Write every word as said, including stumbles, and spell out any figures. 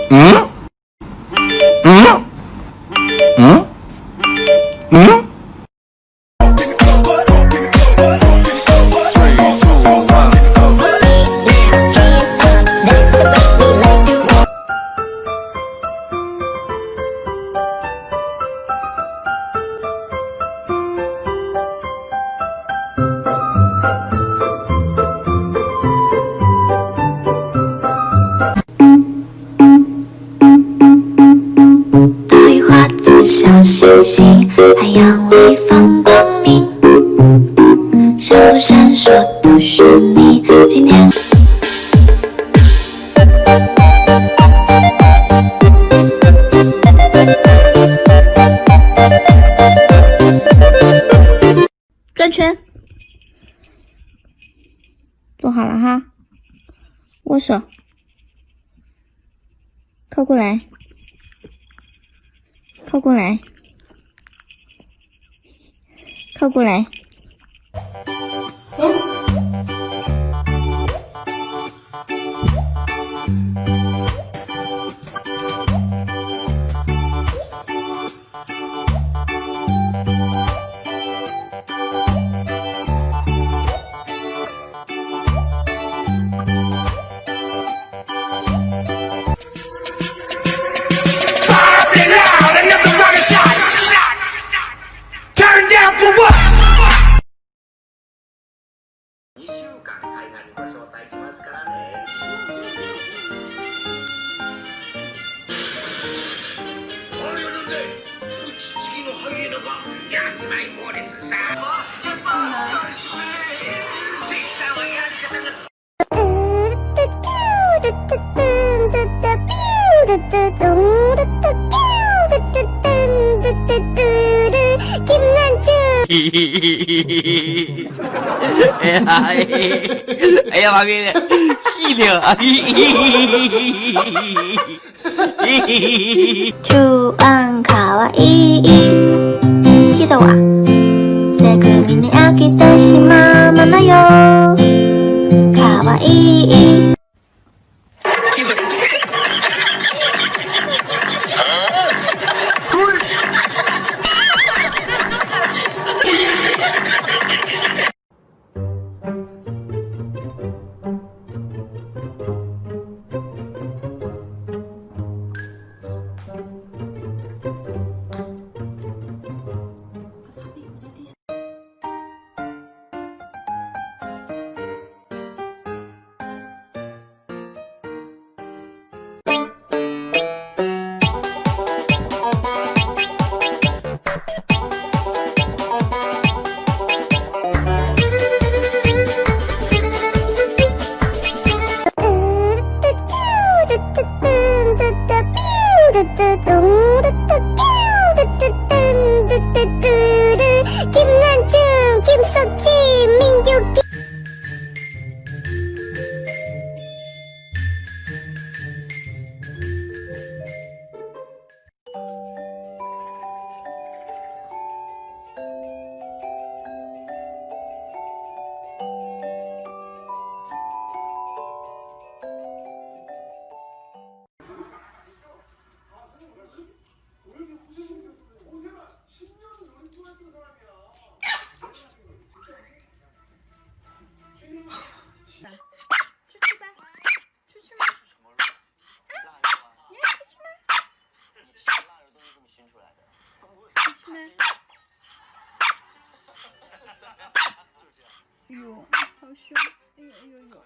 응? 응? 응? 응? 小星星，海洋里放光明，闪不闪烁都是你。今天。 转圈，做好了哈，握手，靠过来。靠过来，靠过来。 哎呀，哎呀，妈给的，细听啊！ 초안かわいい人はセグミに飽きてしまうものよ。かわいい。김난중, 김석진, 민규.哎呦，好凶！哎呦哎呦呦！